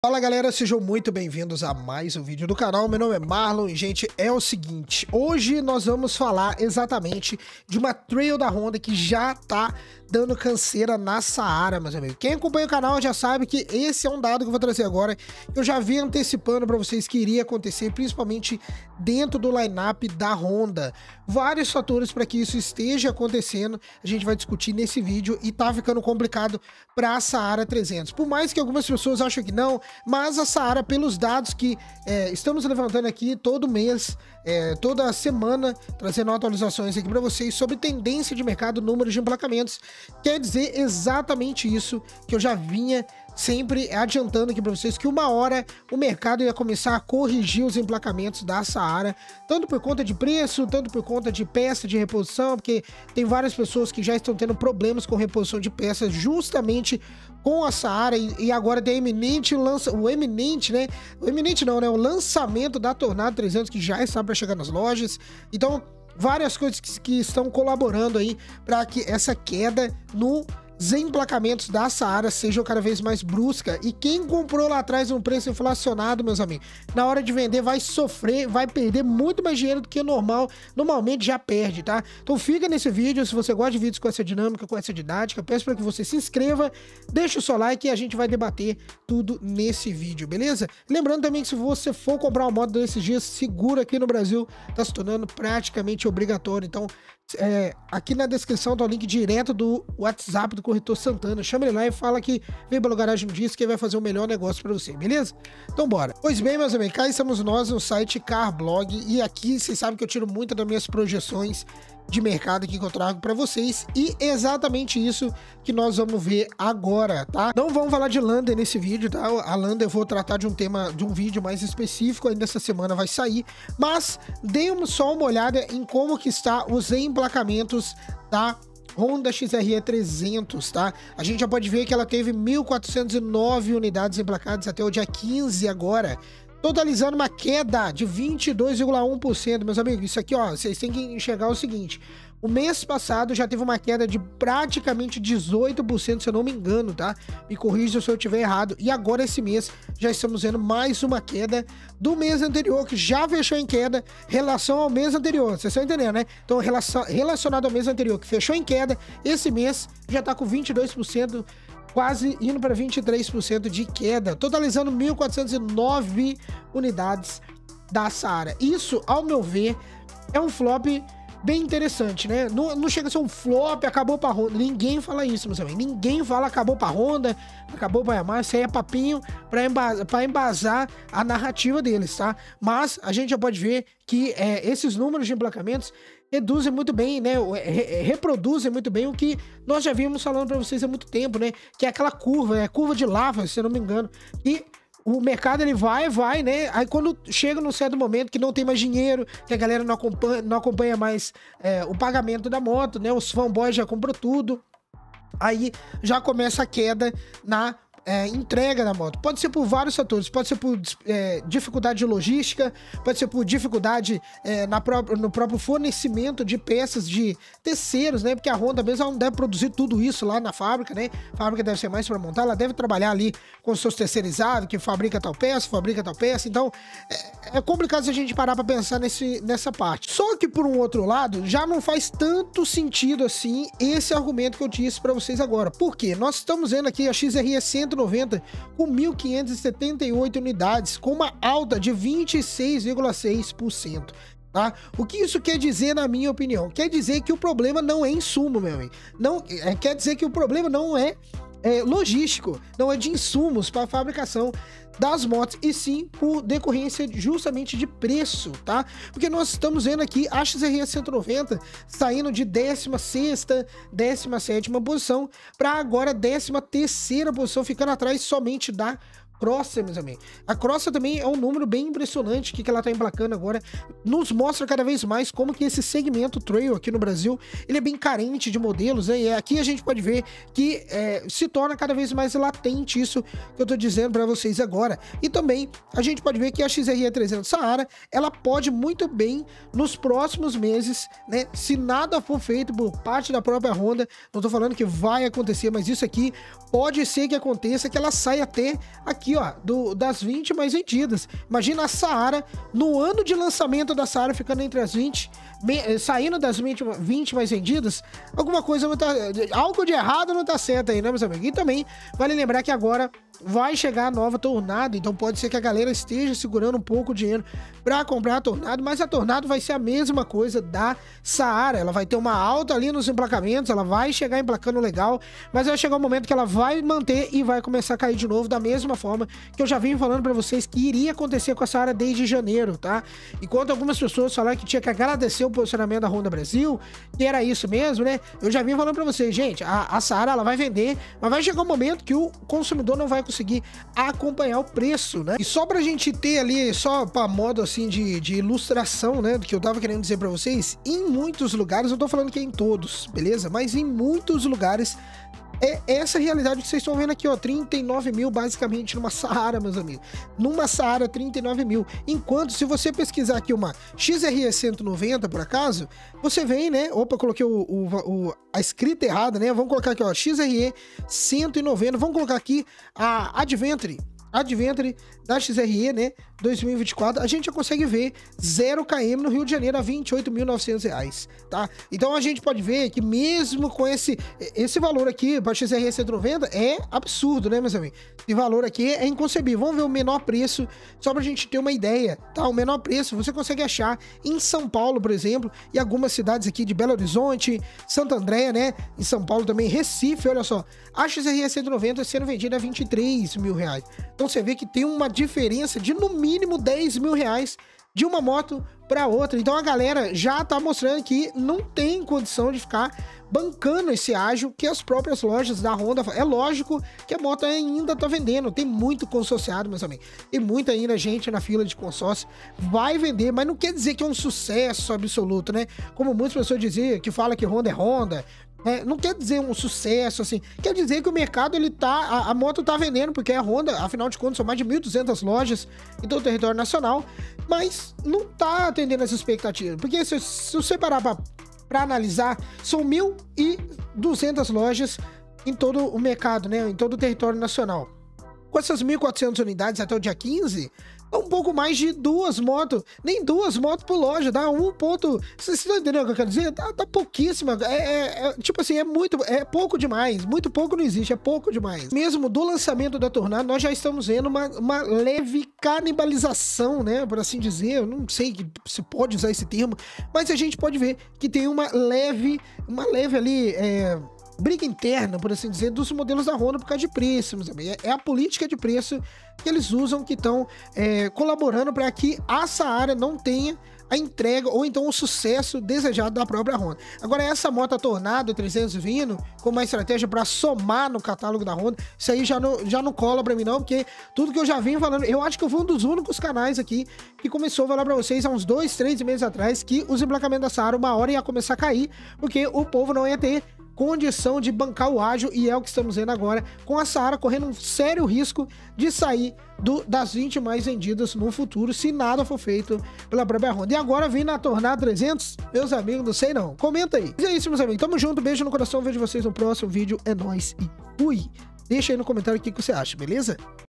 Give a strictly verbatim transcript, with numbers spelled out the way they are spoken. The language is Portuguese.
Fala galera, sejam muito bem-vindos a mais um vídeo do canal. Meu nome é Marlon e, gente, é o seguinte, hoje nós vamos falar exatamente de uma trail da Honda que já tá dando canseira na Saara, meus amigos. Quem acompanha o canal já sabe que esse é um dado que eu vou trazer agora, que eu já vi antecipando para vocês que iria acontecer, principalmente dentro do line-up da Honda. Vários fatores para que isso esteja acontecendo, a gente vai discutir nesse vídeo e tá ficando complicado para a Saara trezentos. Por mais que algumas pessoas acham que não, mas a Saara, pelos dados que é, estamos levantando aqui todo mês, é, toda semana, trazendo atualizações aqui para vocês sobre tendência de mercado, números de emplacamentos, quer dizer exatamente isso que eu já vinha sempre adiantando aqui para vocês, que uma hora o mercado ia começar a corrigir os emplacamentos da Saara, tanto por conta de preço, tanto por conta de peça de reposição, porque tem várias pessoas que já estão tendo problemas com reposição de peças justamente com a Saara, e, e agora tem eminente lança, o eminente, né? O eminente não, né? O lançamento da Tornado trezentos que já está para chegar nas lojas. Então, várias coisas que, que estão colaborando aí para que essa queda no os emplacamentos da Saara sejam cada vez mais brusca, e quem comprou lá atrás um preço inflacionado, meus amigos, na hora de vender vai sofrer, vai perder muito mais dinheiro do que o normal, normalmente já perde, tá? Então fica nesse vídeo, se você gosta de vídeos com essa dinâmica, com essa didática, peço para que você se inscreva, deixa o seu like e a gente vai debater tudo nesse vídeo, beleza? Lembrando também que se você for comprar uma moto desses dias, seguro aqui no Brasil, tá se tornando praticamente obrigatório, então É, aqui na descrição tá o link direto do WhatsApp do Corretor Santana. Chama ele lá e fala que veio pelo Garagem Disso, que ele vai fazer o melhor negócio pra você, beleza? Então bora. Pois bem, meus amigos, cá estamos nós no site Carblog, e aqui vocês sabem que eu tiro muito das minhas projeções de mercado aqui que eu trago pra vocês, e é exatamente isso que nós vamos ver agora, tá? Não vamos falar de Lander nesse vídeo, tá? A Lander eu vou tratar de um tema, de um vídeo mais específico, ainda essa semana vai sair, mas dêem só uma olhada em como que está os emplacamentos da Honda X R E trezentos, tá? A gente já pode ver que ela teve mil quatrocentos e nove unidades emplacadas até o dia quinze agora, totalizando uma queda de vinte e dois vírgula um por cento, meus amigos. Isso aqui, ó, vocês têm que enxergar o seguinte: o mês passado já teve uma queda de praticamente dezoito por cento, se eu não me engano, tá? Me corrija se eu estiver errado. E agora esse mês já estamos vendo mais uma queda do mês anterior, que já fechou em queda em relação ao mês anterior. Vocês estão entendendo, né? Então, relacionado ao mês anterior, que fechou em queda, esse mês já tá com vinte e dois por cento, quase indo para vinte e três por cento de queda, totalizando mil quatrocentos e nove unidades da Saara. Isso, ao meu ver, é um flop bem interessante, né? Não, não chega a ser um flop, acabou pra Honda. Ninguém fala isso, meus amigos. Ninguém fala acabou pra Honda, acabou pra Yamaha. Isso aí é papinho pra embasar, pra embasar a narrativa deles, tá? Mas a gente já pode ver que é, esses números de emplacamentos reduzem muito bem, né? Re reproduzem muito bem o que nós já vimos falando pra vocês há muito tempo, né? Que é aquela curva, é a curva de lava, se eu não me engano. E o mercado, ele vai, vai, né? Aí quando chega num certo momento que não tem mais dinheiro, que a galera não acompanha, não acompanha mais é, o pagamento da moto, né? Os fanboys já comprou tudo. Aí já começa a queda na É, entrega da moto. Pode ser por vários fatores, pode ser por é, dificuldade de logística, pode ser por dificuldade é, na pró no próprio fornecimento de peças de terceiros, né? Porque a Honda mesmo ela não deve produzir tudo isso lá na fábrica, né? A fábrica deve ser mais para montar, ela deve trabalhar ali com seus terceirizados, que fabrica tal peça, fabrica tal peça. Então é, é complicado se a gente parar para pensar nesse, nessa parte. Só que por um outro lado, já não faz tanto sentido assim esse argumento que eu disse para vocês agora. Por quê? Nós estamos vendo aqui a X R E cento e noventa com mil quinhentas e setenta e oito unidades, com uma alta de vinte e seis vírgula seis por cento. Tá? O que isso quer dizer, na minha opinião? Quer dizer que o problema não é insumo, meu amigo. Não, é, quer dizer que o problema não é, é logístico, não é de insumos para a fabricação das motos, e sim por decorrência justamente de preço, tá? Porque nós estamos vendo aqui a X R E cento e noventa saindo de décima sexta, décima sétima posição para agora décima terceira posição, ficando atrás somente da Crosser, meus amigos. A Crosser também é um número bem impressionante que, que ela tá emplacando agora. Nos mostra cada vez mais como que esse segmento trail aqui no Brasil, ele é bem carente de modelos, né? E aqui a gente pode ver que é, se torna cada vez mais latente isso que eu tô dizendo para vocês agora. E também a gente pode ver que a X R E trezentos Saara, ela pode muito bem nos próximos meses, né? Se nada for feito por parte da própria Honda, não tô falando que vai acontecer, mas isso aqui pode ser que aconteça, que ela saia até aqui aqui, ó, do, das vinte mais vendidas. Imagina a Saara, no ano de lançamento da Saara, ficando entre as vinte, me, saindo das vinte, vinte mais vendidas, alguma coisa não tá... Algo de errado não tá certo aí, né, meus amigos? E também vale lembrar que agora vai chegar a nova Tornado, então pode ser que a galera esteja segurando um pouco o dinheiro pra comprar a Tornado, mas a Tornado vai ser a mesma coisa da Saara, ela vai ter uma alta ali nos emplacamentos, ela vai chegar emplacando legal, mas vai chegar um momento que ela vai manter e vai começar a cair de novo da mesma forma que eu já vim falando pra vocês que iria acontecer com a Saara desde janeiro, tá? Enquanto algumas pessoas falaram que tinha que agradecer o posicionamento da Honda Brasil, que era isso mesmo, né? Eu já vim falando pra vocês, gente, a, a Saara ela vai vender, mas vai chegar um momento que o consumidor não vai conseguir acompanhar o preço, né? E só pra gente ter ali, só pra modo assim de, de ilustração, né, do que eu tava querendo dizer pra vocês, em muitos lugares, eu tô falando que é em todos, beleza? Mas em muitos lugares é essa realidade que vocês estão vendo aqui, ó, trinta e nove mil basicamente numa Saara, meus amigos. Numa Saara, trinta e nove mil. Enquanto, se você pesquisar aqui uma X R E cento e noventa, por acaso, você vem, né? Opa, coloquei o, o, o, a escrita errada, né? Vamos colocar aqui, ó, X R E cento e noventa. Vamos colocar aqui a Adventure. Adventure da X R E, né, dois mil e vinte e quatro, a gente já consegue ver zero quilômetros no Rio de Janeiro a vinte e oito mil e novecentos reais, tá? Então a gente pode ver que mesmo com esse, esse valor aqui para X R E cento e noventa é absurdo, né, meus amigos? Esse valor aqui é inconcebível. Vamos ver o menor preço, só pra gente ter uma ideia, tá? O menor preço você consegue achar em São Paulo, por exemplo, e algumas cidades aqui de Belo Horizonte, Santo André, né, em São Paulo também, Recife, olha só, a X R E cento e noventa sendo vendida a vinte e três mil reais. Então você vê que tem uma diferença de no mínimo dez mil reais de uma moto para outra. Então a galera já tá mostrando que não tem condição de ficar bancando esse ágio que as próprias lojas da Honda... É lógico que a moto ainda tá vendendo, tem muito consórcio, meus amigos. Tem muita ainda gente na fila de consórcio, vai vender, mas não quer dizer que é um sucesso absoluto, né? Como muitas pessoas diziam, que fala que Honda é Honda... É, não quer dizer um sucesso, assim, quer dizer que o mercado, ele tá, a, a moto tá vendendo, porque a Honda, afinal de contas, são mais de mil e duzentas lojas em todo o território nacional, mas não tá atendendo as expectativas, porque se, se você parar pra, pra analisar, são mil e duzentas lojas em todo o mercado, né, em todo o território nacional. Com essas mil e quatrocentas unidades até o dia quinze, é um pouco mais de duas motos, nem duas motos por loja, dá um ponto... Vocês estão entendendo o que eu quero dizer? Tá, tá pouquíssima, é, é, é, tipo assim, é muito, é pouco demais, muito pouco não existe, é pouco demais. Mesmo do lançamento da Tornado, nós já estamos vendo uma, uma leve canibalização, né, por assim dizer, eu não sei se pode usar esse termo, mas a gente pode ver que tem uma leve, uma leve ali, é... briga interna, por assim dizer, dos modelos da Honda por causa de preço, meus amigos. É a política de preço que eles usam, que estão é, colaborando para que a Saara não tenha a entrega ou então o sucesso desejado da própria Honda. Agora, essa moto Tornado trezentos vindo com uma estratégia para somar no catálogo da Honda, isso aí já não, já não cola para mim não, porque tudo que eu já vim falando, eu acho que eu fui um dos únicos canais aqui que começou a falar para vocês há uns dois, três meses atrás que os emplacamentos da Saara uma hora ia começar a cair, porque o povo não ia ter condição de bancar o ágio, e é o que estamos vendo agora, com a Saara correndo um sério risco de sair do, das vinte mais vendidas no futuro, se nada for feito pela própria Honda. E agora vem na Tornado trezentos, meus amigos, não sei não. Comenta aí. Mas é isso, meus amigos. Tamo junto, beijo no coração, vejo vocês no próximo vídeo. É nóis e fui! Deixa aí no comentário o que, que você acha, beleza?